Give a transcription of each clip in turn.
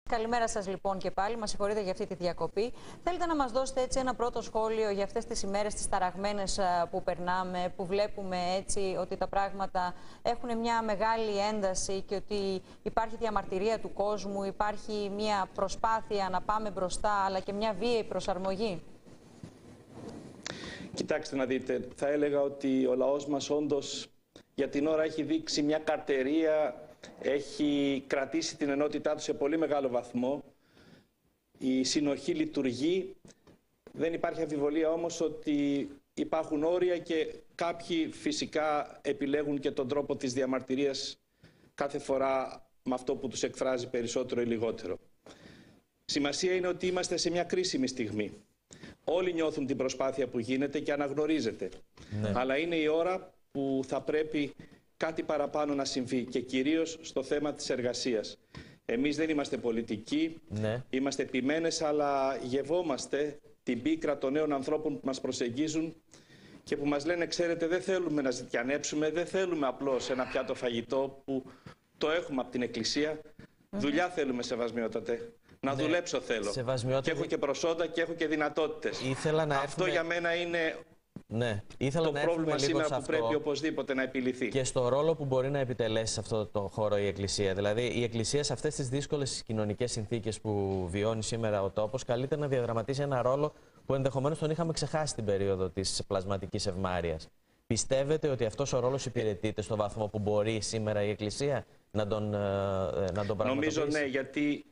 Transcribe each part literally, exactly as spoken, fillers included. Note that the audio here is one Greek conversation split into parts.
Καλημέρα σας λοιπόν και πάλι. Μας συγχωρείτε για αυτή τη διακοπή. Θέλετε να μας δώσετε έτσι ένα πρώτο σχόλιο για αυτές τις ημέρες, τις ταραγμένες που περνάμε, που βλέπουμε έτσι ότι τα πράγματα έχουν μια μεγάλη ένταση και ότι υπάρχει διαμαρτυρία του κόσμου, υπάρχει μια προσπάθεια να πάμε μπροστά, αλλά και μια βίαιη προσαρμογή? Κοιτάξτε να δείτε, θα έλεγα ότι ο λαός μας όντως για την ώρα έχει δείξει μια καρτερία, έχει κρατήσει την ενότητά του σε πολύ μεγάλο βαθμό. Η συνοχή λειτουργεί. Δεν υπάρχει αμφιβολία όμως ότι υπάρχουν όρια και κάποιοι φυσικά επιλέγουν και τον τρόπο της διαμαρτυρίας κάθε φορά με αυτό που τους εκφράζει περισσότερο ή λιγότερο. Σημασία είναι ότι είμαστε σε μια κρίσιμη στιγμή. Όλοι νιώθουν την προσπάθεια που γίνεται και αναγνωρίζεται. Ναι. Αλλά είναι η ώρα που θα πρέπει κάτι παραπάνω να συμβεί και κυρίως στο θέμα της εργασίας. Εμείς δεν είμαστε πολιτικοί, ναι. Είμαστε επιμένες, αλλά γευόμαστε την πίκρα των νέων ανθρώπων που μας προσεγγίζουν και που μας λένε, ξέρετε, δεν θέλουμε να ζητιανέψουμε, δεν θέλουμε απλώς ένα πιάτο φαγητό που το έχουμε από την Εκκλησία. Mm-hmm. Δουλειά θέλουμε, σεβασμιότατε. Να ναι. δουλέψω θέλω. Και έχω και προσόντα και έχω και δυνατότητες. Ήθελα να Αυτό έρθουμε... για μένα είναι... Ναι. Ήθελα το να πρόβλημα σήμερα που πρέπει οπωσδήποτε να επιληθεί. Και στο ρόλο που μπορεί να επιτελέσει σε αυτό το χώρο η Εκκλησία. Δηλαδή, η Εκκλησία σε αυτές τις δύσκολες κοινωνικές συνθήκες που βιώνει σήμερα ο τόπος, καλείται να διαδραματίσει ένα ρόλο που ενδεχομένως τον είχαμε ξεχάσει την περίοδο της πλασματικής ευμάρειας. Πιστεύετε ότι αυτός ο ρόλος υπηρετείται στο βαθμό που μπορεί σήμερα η Εκκλησία να τον, να τον πραγματοποιήσει? Νομίζω ναι, γιατί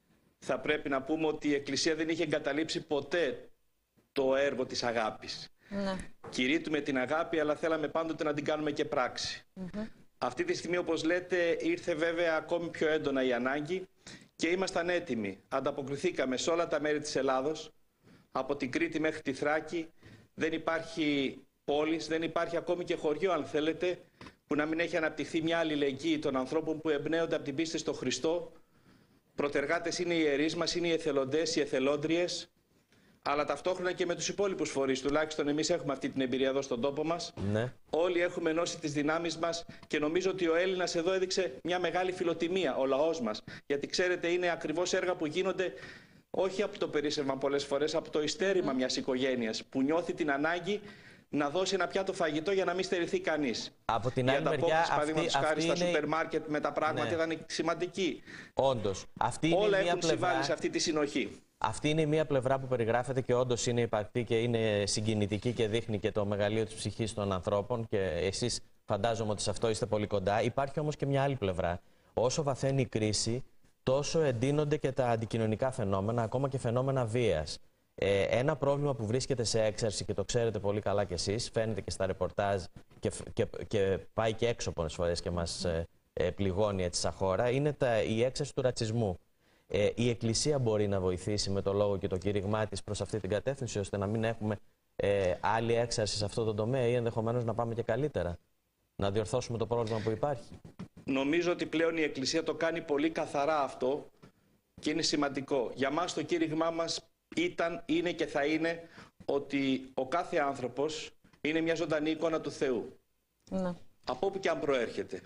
θα πρέπει να πούμε ότι η Εκκλησία δεν είχε εγκαταλείψει ποτέ το έργο της αγάπης. Ναι. Κηρύττουμε την αγάπη, αλλά θέλαμε πάντοτε να την κάνουμε και πράξη. Mm-hmm. Αυτή τη στιγμή, όπως λέτε, ήρθε βέβαια ακόμη πιο έντονα η ανάγκη και ήμασταν έτοιμοι. Ανταποκριθήκαμε σε όλα τα μέρη της Ελλάδος, από την Κρήτη μέχρι τη Θράκη. Δεν υπάρχει πόλης, δεν υπάρχει ακόμη και χωριό, αν θέλετε, που να μην έχει αναπτυχθεί μια αλληλεγγύη των ανθρώπων που εμπνέονται από την πίστη στο Χριστό. Πρωτεργάτες είναι οι ιερείς μας, είναι οι εθελοντές, οι εθελόντριες, αλλά ταυτόχρονα και με τους υπόλοιπους φορείς. Τουλάχιστον εμείς έχουμε αυτή την εμπειρία εδώ στον τόπο μας. Ναι. Όλοι έχουμε ενώσει τις δυνάμεις μας και νομίζω ότι ο Έλληνας εδώ έδειξε μια μεγάλη φιλοτιμία, ο λαός μας. Γιατί ξέρετε, είναι ακριβώς έργα που γίνονται όχι από το περίσσευμα πολλές φορές, από το ιστέρημα μιας οικογένειας που νιώθει την ανάγκη να δώσει ένα πιάτο φαγητό για να μην στερηθεί κανείς. Από την άλλη μεριά, αυτή, αυτή στα είναι... σούπερ μάρκετ με τα πράγματα, ναι, ήταν σημαντική. Όντως. Αυτή είναι Όλα μια έχουν πλευρά... συμβάλει σε αυτή τη συνοχή. Αυτή είναι μια πλευρά που περιγράφεται και όντως είναι υπαρκτή και είναι συγκινητική και δείχνει και το μεγαλείο της ψυχής των ανθρώπων και εσείς φαντάζομαι ότι σε αυτό είστε πολύ κοντά. Υπάρχει όμως και μια άλλη πλευρά. Όσο βαθαίνει η κρίση, τόσο εντείνονται και τα αντικοινωνικά φαινόμενα, ακόμα και φαινόμενα βίας. Ε, ένα πρόβλημα που βρίσκεται σε έξαρση και το ξέρετε πολύ καλά κι εσείς, φαίνεται και στα ρεπορτάζ και, και, και πάει και έξω πολλές φορές και μας ε, ε, πληγώνει έτσι σαν χώρα, είναι τα, η έξαρση του ρατσισμού. Ε, η Εκκλησία μπορεί να βοηθήσει με το λόγο και το κήρυγμά της προς αυτή την κατεύθυνση, ώστε να μην έχουμε ε, άλλη έξαρση σε αυτό το τομέα ή ενδεχομένως να πάμε και καλύτερα, να διορθώσουμε το πρόβλημα που υπάρχει? Νομίζω ότι πλέον η Εκκλησία το κάνει πολύ καθαρά αυτό και είναι σημαντικό. Για μας το κήρυγμά μας ήταν, είναι και θα είναι ότι ο κάθε άνθρωπος είναι μια ζωντανή εικόνα του Θεού. Ναι. Από όπου και αν προέρχεται.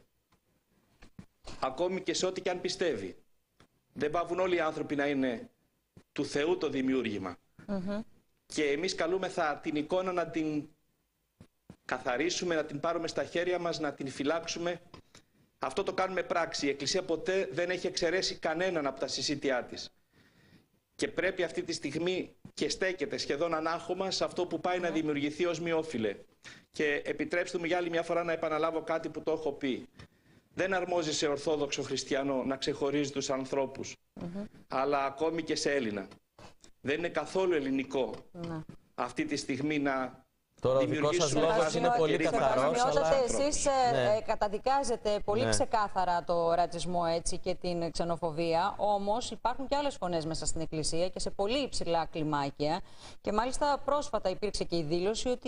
Ακόμη και σε ό,τι και αν πιστεύει. Δεν πάβουν όλοι οι άνθρωποι να είναι του Θεού το δημιούργημα. Mm-hmm. Και εμείς καλούμεθα την εικόνα να την καθαρίσουμε, να την πάρουμε στα χέρια μας, να την φυλάξουμε. Αυτό το κάνουμε πράξη. Η Εκκλησία ποτέ δεν έχει εξαιρέσει κανέναν από τα συσίτια της. Και πρέπει αυτή τη στιγμή και στέκεται σχεδόν ανάχωμα σε αυτό που πάει mm-hmm. να δημιουργηθεί ως μειόφιλε. Και επιτρέψτε μου για άλλη μια φορά να επαναλάβω κάτι που το έχω πει. Δεν αρμόζει σε Ορθόδοξο Χριστιανό να ξεχωρίζει τους ανθρώπους, mm-hmm. αλλά ακόμη και σε Έλληνα. Δεν είναι καθόλου ελληνικό mm-hmm. αυτή τη στιγμή να Τώρα ο δικός σας λόγος είναι πολύ καθαρός. Αλλά... Εσείς ναι. ε, καταδικάζετε πολύ ναι. ξεκάθαρα το ρατσισμό έτσι, και την ξενοφοβία, όμως υπάρχουν και άλλες φωνές μέσα στην Εκκλησία και σε πολύ υψηλά κλιμάκια και μάλιστα πρόσφατα υπήρξε και η δήλωση ότι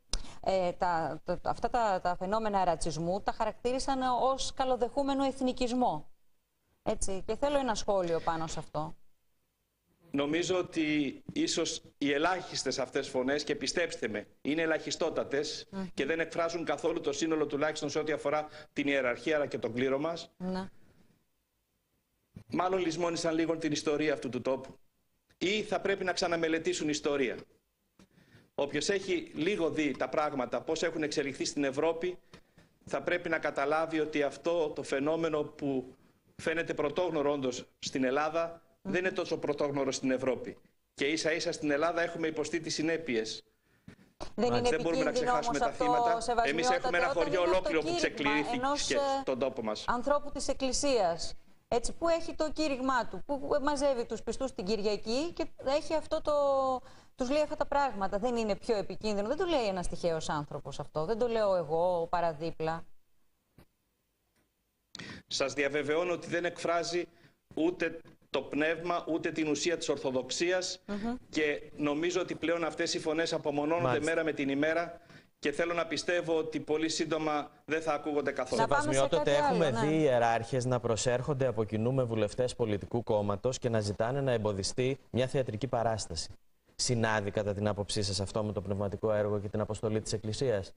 ε, τα, τα, αυτά τα, τα φαινόμενα ρατσισμού τα χαρακτήρισαν ως καλοδεχούμενο εθνικισμό. Έτσι, και θέλω ένα σχόλιο πάνω σε αυτό. Νομίζω ότι ίσως οι ελάχιστες αυτές φωνές, και πιστέψτε με, είναι ελαχιστότατες mm. και δεν εκφράζουν καθόλου το σύνολο, τουλάχιστον σε ό,τι αφορά την ιεραρχία αλλά και τον κλήρο μας. Mm. μάλλον λησμόνησαν λίγο την ιστορία αυτού του τόπου ή θα πρέπει να ξαναμελετήσουν ιστορία. Όποιος έχει λίγο δει τα πράγματα, πώς έχουν εξελιχθεί στην Ευρώπη, θα πρέπει να καταλάβει ότι αυτό το φαινόμενο που φαίνεται πρωτόγνωρο όντως στην Ελλάδα, mm. δεν είναι τόσο πρωτόγνωρο στην Ευρώπη. Και ίσα ίσα στην Ελλάδα έχουμε υποστεί τις συνέπειες. Δεν, είναι δεν μπορούμε να ξεχάσουμε τα θύματα. Εμείς έχουμε ένα χωριό ολόκληρο που ξεκληρήθηκε στον τόπο μας. Ανθρώπου της Εκκλησίας, έτσι, που έχει το κήρυγμά του, που μαζεύει τους πιστούς την Κυριακή και έχει αυτό το... τους λέει αυτά τα πράγματα. Δεν είναι πιο επικίνδυνο? Δεν το λέει ένας τυχαίος άνθρωπος αυτό. Δεν το λέω εγώ παραδίπλα. Σας διαβεβαιώνω ότι δεν εκφράζει ούτε το πνεύμα, ούτε την ουσία της Ορθοδοξίας mm-hmm. και νομίζω ότι πλέον αυτές οι φωνές απομονώνονται Μάλιστα. μέρα με την ημέρα και θέλω να πιστεύω ότι πολύ σύντομα δεν θα ακούγονται καθόλου. Σεβασμιότατε, έχουμε άλλο, ναι. δει ιεράρχες να προσέρχονται από κοινού με βουλευτές πολιτικού κόμματος και να ζητάνε να εμποδιστεί μια θεατρική παράσταση. Συνάδει κατά την άποψή σας αυτό με το πνευματικό έργο και την αποστολή της Εκκλησίας?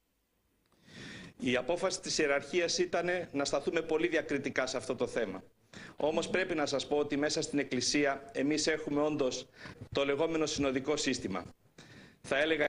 Η απόφαση της ιεραρχίας ήταν να σταθούμε πολύ διακριτικά σε αυτό το θέμα. Όμως πρέπει να σας πω ότι μέσα στην Εκκλησία εμείς έχουμε όντως το λεγόμενο συνοδικό σύστημα. Θα έλεγα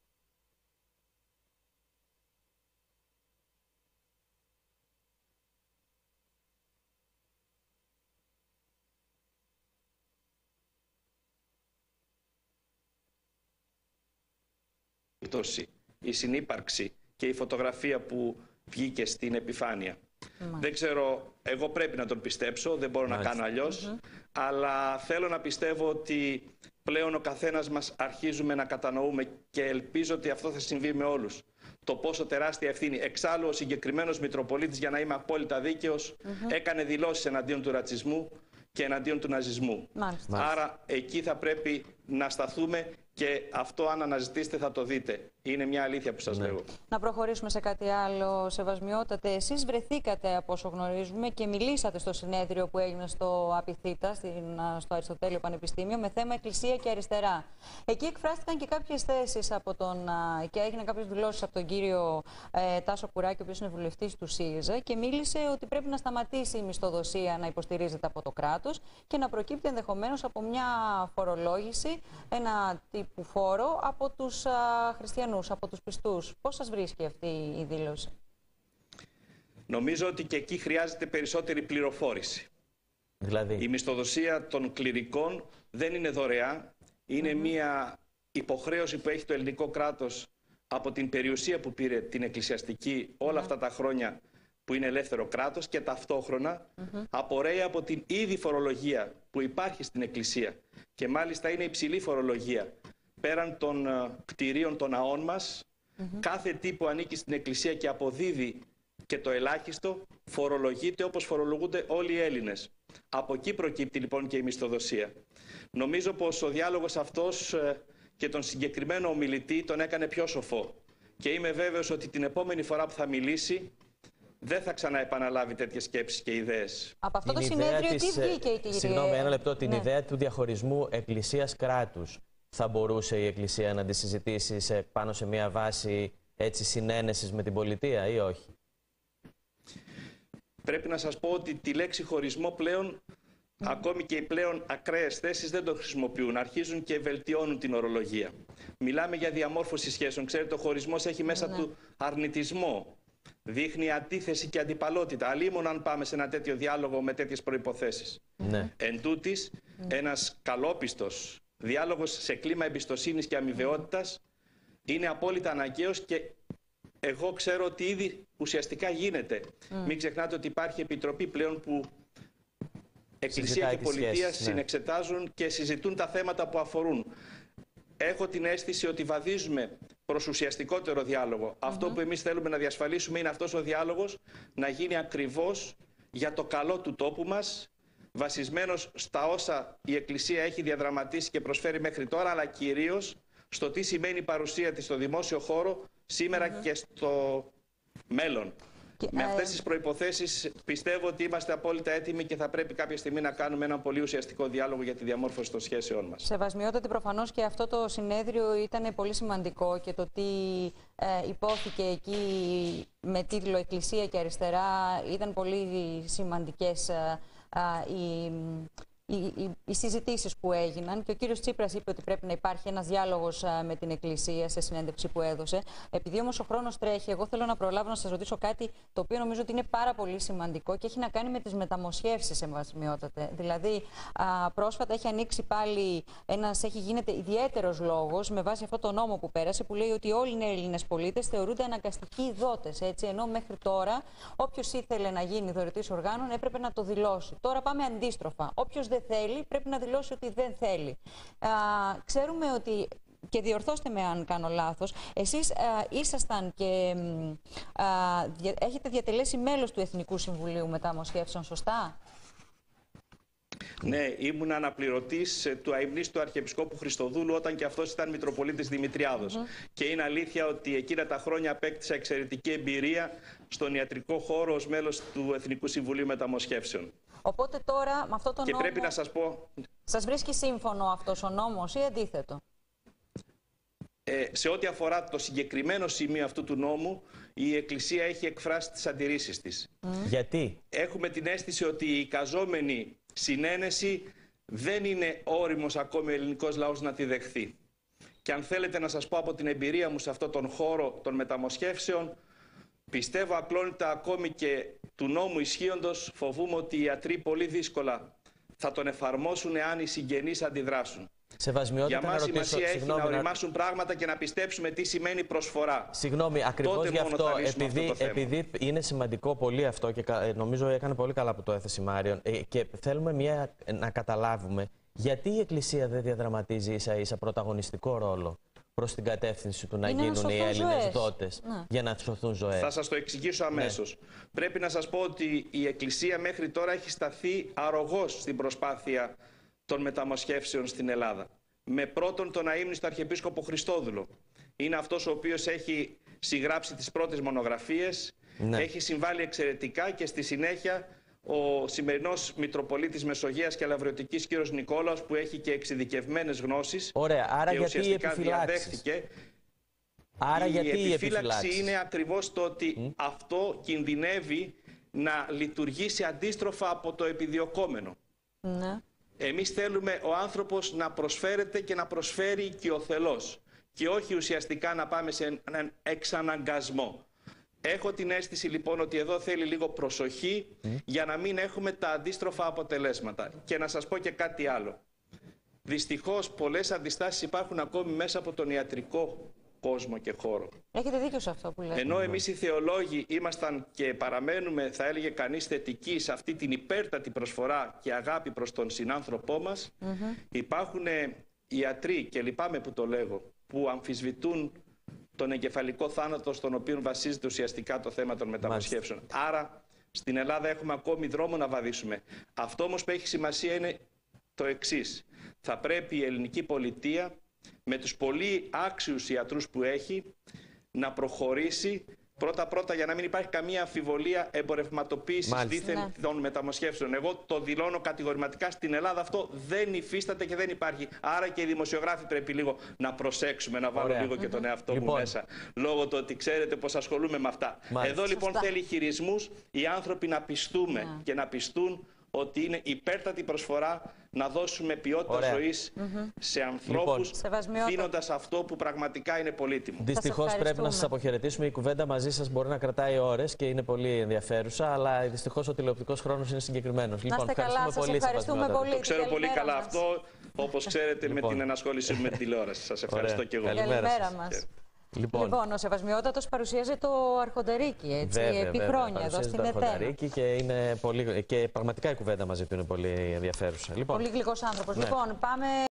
η συνύπαρξη και η φωτογραφία που βγήκε στην επιφάνεια. Mm. Δεν ξέρω, εγώ πρέπει να τον πιστέψω, δεν μπορώ mm. να κάνω αλλιώς, mm-hmm. αλλά θέλω να πιστεύω ότι πλέον ο καθένας μας αρχίζουμε να κατανοούμε και ελπίζω ότι αυτό θα συμβεί με όλους. Το πόσο τεράστια ευθύνη. Εξάλλου ο συγκεκριμένος Μητροπολίτης, για να είμαι απόλυτα δίκαιος, mm-hmm. έκανε δηλώσεις εναντίον του ρατσισμού και εναντίον του ναζισμού. Μάλιστα. Άρα εκεί θα πρέπει να σταθούμε και αυτό αν αναζητήσετε θα το δείτε. Είναι μια αλήθεια που σας ναι. λέγω. Να προχωρήσουμε σε κάτι άλλο, Σεβασμιότατε. Εσείς βρεθήκατε, από όσο γνωρίζουμε, και μιλήσατε στο συνέδριο που έγινε στο Απιθύτα, στο Αριστοτέλειο Πανεπιστήμιο, με θέμα Εκκλησία και Αριστερά. Εκεί εκφράστηκαν και κάποιες θέσεις από τον, και έγιναν κάποιες δηλώσεις από τον κύριο ε, Τάσο Κουράκη, ο οποίος είναι βουλευτής του ΣΥΡΙΖΑ, και μίλησε ότι πρέπει να σταματήσει η μισθοδοσία να υποστηρίζεται από το κράτος και να προκύπτει ενδεχομένως από μια φορολόγηση, ένα τύπου φόρο από τους α, χριστιανούς, από τους πιστούς. Πώς σας βρίσκει αυτή η δήλωση? Νομίζω ότι και εκεί χρειάζεται περισσότερη πληροφόρηση. Δηλαδή? Η μισθοδοσία των κληρικών δεν είναι δωρεά. Είναι mm-hmm. μια υποχρέωση που έχει το ελληνικό κράτος από την περιουσία που πήρε την εκκλησιαστική όλα mm-hmm. αυτά τα χρόνια που είναι ελεύθερο κράτος και ταυτόχρονα mm-hmm. απορρέει από την ήδη φορολογία που υπάρχει στην Εκκλησία και μάλιστα είναι υψηλή φορολογία. Πέραν των uh, κτηρίων των ναών μας, mm-hmm. κάθε τι που ανήκει στην Εκκλησία και αποδίδει και το ελάχιστο φορολογείται όπως φορολογούνται όλοι οι Έλληνες. Από εκεί προκύπτει λοιπόν και η μισθοδοσία. Νομίζω πως ο διάλογος αυτός uh, και τον συγκεκριμένο ομιλητή τον έκανε πιο σοφό. Και είμαι βέβαιος ότι την επόμενη φορά που θα μιλήσει δεν θα ξαναεπαναλάβει τέτοιες σκέψεις και ιδέες. Από αυτό την το συνέδριο της... τι βγήκε η κυρία? Συγγνώμη, ένα λεπτό. Την ναι. ιδέα του διαχωρισμού Εκκλησίας-κράτους θα μπορούσε η Εκκλησία να τη συζητήσει σε, πάνω σε μια βάση έτσι συνένεσης με την πολιτεία ή όχι? Πρέπει να σας πω ότι τη λέξη χωρισμό πλέον, mm. ακόμη και οι πλέον ακραίες θέσεις δεν το χρησιμοποιούν. Αρχίζουν και βελτιώνουν την ορολογία. Μιλάμε για διαμόρφωση σχέσεων. Ξέρετε, ο χωρισμός έχει μέσα mm. του αρνητισμό. Δείχνει αντίθεση και αντιπαλότητα. Αλλήμον αν πάμε σε ένα τέτοιο διάλογο με τέτοιες προϋποθέσεις. Mm. Εν τούτης, mm. ένας καλόπιστος διάλογος σε κλίμα εμπιστοσύνης και αμοιβαιότητας είναι απόλυτα αναγκαίος και εγώ ξέρω ότι ήδη ουσιαστικά γίνεται. Mm. Μην ξεχνάτε ότι υπάρχει επιτροπή πλέον που Εκκλησία Συζητάει και Πολιτεία σχέσεις, συνεξετάζουν ναι. και συζητούν τα θέματα που αφορούν. Έχω την αίσθηση ότι βαδίζουμε προς ουσιαστικότερο διάλογο. Mm-hmm. Αυτό που εμείς θέλουμε να διασφαλίσουμε είναι αυτός ο διάλογος να γίνει ακριβώς για το καλό του τόπου μας, βασισμένος στα όσα η Εκκλησία έχει διαδραματίσει και προσφέρει μέχρι τώρα, αλλά κυρίως στο τι σημαίνει η παρουσία της στο δημόσιο χώρο σήμερα mm-hmm. και στο μέλλον. Και, με αυτές τις προϋποθέσεις πιστεύω ότι είμαστε απόλυτα έτοιμοι και θα πρέπει κάποια στιγμή να κάνουμε έναν πολύ ουσιαστικό διάλογο για τη διαμόρφωση των σχέσεών μας. Σεβασμιότατη, προφανώς και αυτό το συνέδριο ήταν πολύ σημαντικό και το τι ε, υπόθηκε εκεί με τίτλο Εκκλησία και Αριστερά ήταν πολύ σημαντικές ε, α, η. Οι, οι, οι συζητήσεις που έγιναν και ο κύριος Τσίπρας είπε ότι πρέπει να υπάρχει ένας διάλογος α, με την Εκκλησία σε συνέντευξη που έδωσε. Επειδή όμως ο χρόνος τρέχει, εγώ θέλω να προλάβω να σας ρωτήσω κάτι το οποίο νομίζω ότι είναι πάρα πολύ σημαντικό και έχει να κάνει με τις μεταμοσχεύσεις, εμβασιμιότατε. Δηλαδή, α, πρόσφατα έχει ανοίξει πάλι ένας, έχει γίνεται ιδιαίτερος λόγος με βάση αυτό το νόμο που πέρασε που λέει ότι όλοι οι Έλληνες πολίτες θεωρούνται αναγκαστικοί δότες. Έτσι, ενώ μέχρι τώρα όποιος ήθελε να γίνει δωρητής οργάνων έπρεπε να το δηλώσει. Τώρα πάμε αντίστροφα. Όποιος δεν θέλει, πρέπει να δηλώσει ότι δεν θέλει. Α, ξέρουμε ότι, και διορθώστε με αν κάνω λάθος, εσείς α, ήσασταν και α, δια, έχετε διατελέσει μέλος του Εθνικού Συμβουλίου Μεταμοσχεύσεων, σωστά? Ναι, ήμουν αναπληρωτής του αημνίστου Αρχιεπισκόπου Χριστοδούλου όταν και αυτός ήταν Μητροπολίτης Δημητριάδος. Mm-hmm. Και είναι αλήθεια ότι εκείνα τα χρόνια απέκτησα εξαιρετική εμπειρία στον ιατρικό χώρο ως μέλος του Εθνικού Συμβουλίου Μεταμοσχεύσεων. Οπότε τώρα με αυτό το και νόμο. Πρέπει να σας πω. Σας βρίσκει σύμφωνο αυτός ο νόμος ή αντίθετο? Ε, σε ό,τι αφορά το συγκεκριμένο σημείο αυτού του νόμου, η Εκκλησία έχει εκφράσει τις αντιρρήσεις της. Mm. Γιατί? Έχουμε την αίσθηση ότι η εικαζόμενη συνένεση δεν είναι όριμος ακόμη ο ελληνικός λαός να τη δεχθεί. Και αν θέλετε να σας πω από την εμπειρία μου σε αυτόν τον χώρο των μεταμοσχεύσεων, πιστεύω ακλόνητα ακόμη και του νόμου ισχύοντος, φοβούμαι ότι οι ιατροί πολύ δύσκολα θα τον εφαρμόσουν εάν οι συγγενείς αντιδράσουν. Σεβασμιότητα, για μας να ρωτήσω, σημασία συγγνώμη, έχει να οριμάσουν να... πράγματα και να πιστέψουμε τι σημαίνει προσφορά. Συγγνώμη, ακριβώς γι' αυτό, επειδή, αυτό επειδή είναι σημαντικό πολύ αυτό και νομίζω έκανε πολύ καλά που το έθεσε η Μάριον, και θέλουμε μια, να καταλάβουμε γιατί η Εκκλησία δεν διαδραματίζει ίσα ίσα πρωταγωνιστικό ρόλο προς την κατεύθυνση του να είναι γίνουν οι Έλληνες δότες, ναι, για να σωθούν ζωές. Θα σας το εξηγήσω αμέσως. Ναι. Πρέπει να σας πω ότι η Εκκλησία μέχρι τώρα έχει σταθεί αρρωγός στην προσπάθεια των μεταμοσχεύσεων στην Ελλάδα. Με πρώτον τον αείμνηστο Αρχιεπίσκοπο Χριστόδουλο. Είναι αυτός ο οποίος έχει συγγράψει τις πρώτες μονογραφίες, ναι, έχει συμβάλει εξαιρετικά και στη συνέχεια ο σημερινός Μητροπολίτης Μεσογείας και Λαυριωτικής κ. Νικόλαος, που έχει και εξειδικευμένες γνώσεις. Ωραία, άρα και γιατί ουσιαστικά οι διαδέχθηκε. Άρα η γιατί επιφύλαξη η είναι ακριβώς το ότι mm. αυτό κινδυνεύει να λειτουργήσει αντίστροφα από το επιδιωκόμενο. Ναι. Εμείς θέλουμε ο άνθρωπος να προσφέρεται και να προσφέρει οικειοθελώς και όχι ουσιαστικά να πάμε σε έναν εξαναγκασμό. Έχω την αίσθηση λοιπόν ότι εδώ θέλει λίγο προσοχή mm. για να μην έχουμε τα αντίστροφα αποτελέσματα. Και να σας πω και κάτι άλλο. Δυστυχώς πολλές αντιστάσεις υπάρχουν ακόμη μέσα από τον ιατρικό κόσμο και χώρο. Έχετε δίκιο σε αυτό που λέτε. Ενώ εμείς οι θεολόγοι ήμασταν και παραμένουμε, θα έλεγε κανείς, θετικοί σε αυτή την υπέρτατη προσφορά και αγάπη προς τον συνάνθρωπό μας, mm-hmm. υπάρχουν ιατροί, και λυπάμαι που το λέγω, που αμφισβητούν τον εγκεφαλικό θάνατο στον οποίο βασίζεται ουσιαστικά το θέμα των μεταμοσχεύσεων. Μάλιστα. Άρα στην Ελλάδα έχουμε ακόμη δρόμο να βαδίσουμε. Αυτό όμως που έχει σημασία είναι το εξής. Θα πρέπει η ελληνική πολιτεία με τους πολύ άξιους ιατρούς που έχει να προχωρήσει πρώτα-πρώτα, για να μην υπάρχει καμία αμφιβολία εμπορευματοποίησης δίθεν ναι. των μεταμοσχεύσεων. Εγώ το δηλώνω κατηγορηματικά, στην Ελλάδα αυτό δεν υφίσταται και δεν υπάρχει. Άρα και οι δημοσιογράφοι πρέπει λίγο να προσέξουμε, να βάλω Ωραία. λίγο και τον εαυτό λοιπόν. μου μέσα. Λόγω του ότι ξέρετε πως ασχολούμαι με αυτά. Μάλιστα. Εδώ λοιπόν Σωστά. θέλει χειρισμούς, οι άνθρωποι να πιστούμε ναι. και να πιστούν ότι είναι υπέρτατη προσφορά να δώσουμε ποιότητα Ωραία. ζωής mm-hmm. σε ανθρώπους, λοιπόν, δίνοντας αυτό που πραγματικά είναι πολύτιμο. Δυστυχώς πρέπει να σας αποχαιρετήσουμε. Η κουβέντα μαζί σας μπορεί να κρατάει ώρες και είναι πολύ ενδιαφέρουσα, αλλά δυστυχώς ο τηλεοπτικός χρόνος είναι συγκεκριμένος. Να είστε λοιπόν, καλά, σας ευχαριστούμε πολύ. Το ξέρω πολύ καλά μας. αυτό, όπως ξέρετε, λοιπόν. με την ενασχόλησή μου με τη τηλεόραση. Σας ευχαριστώ Ωραία. και εγώ. Καλημέρα μας. Λοιπόν. λοιπόν, ο Σεβασμιότατος παρουσίαζε το Αρχοντερίκη, έτσι, βέβαια, επί βέβαια, χρόνια εδώ στην ΕΤΕ. Και, είναι πολύ, και πραγματικά η κουβέντα μαζί του είναι πολύ ενδιαφέρουσα. Λοιπόν. Πολύ γλυκός άνθρωπος. Ναι. Λοιπόν, πάμε...